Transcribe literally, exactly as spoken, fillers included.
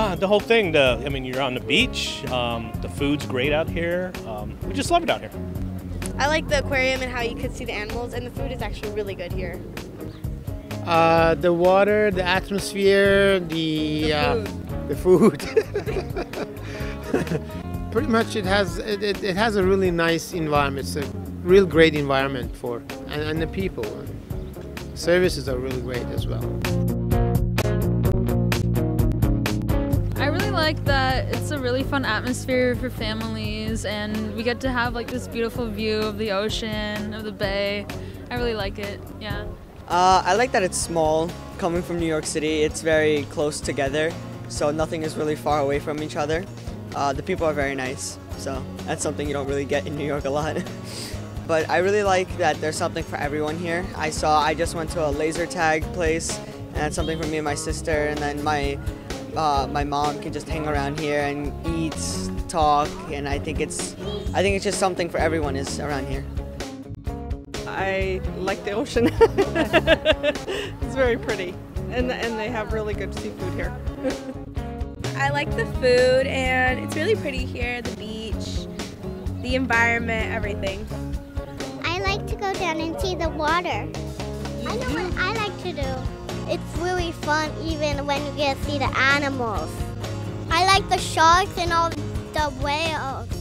Uh, the whole thing, the, I mean, you're on the beach, um, the food's great out here. Um, we just love it out here. I like the aquarium and how you could see the animals, and the food is actually really good here. Uh, the water, the atmosphere, the The food. Uh, the food. Pretty much, it has it, it, it has a really nice environment. It's a real great environment for and, and the people. Services are really great as well. I really like that it's a really fun atmosphere for families, and we get to have like this beautiful view of the ocean, of the bay. I really like it, yeah. Uh, I like that it's small. Coming from New York City, it's very close together, so nothing is really far away from each other. Uh, the people are very nice, so that's something you don't really get in New York a lot. But I really like that there's something for everyone here. I saw, I just went to a laser tag place, and that's something for me and my sister, and then my uh, my mom can just hang around here and eat, talk, and I think it's I think it's just something for everyone is around here. I like the ocean. It's very pretty, and and they have really good seafood here. I like the food, and it's really pretty here, the beach, the environment, everything. I like to go down and see the water. I know what I like to do. It's really fun even when you get to see the animals. I like the sharks and all the whales.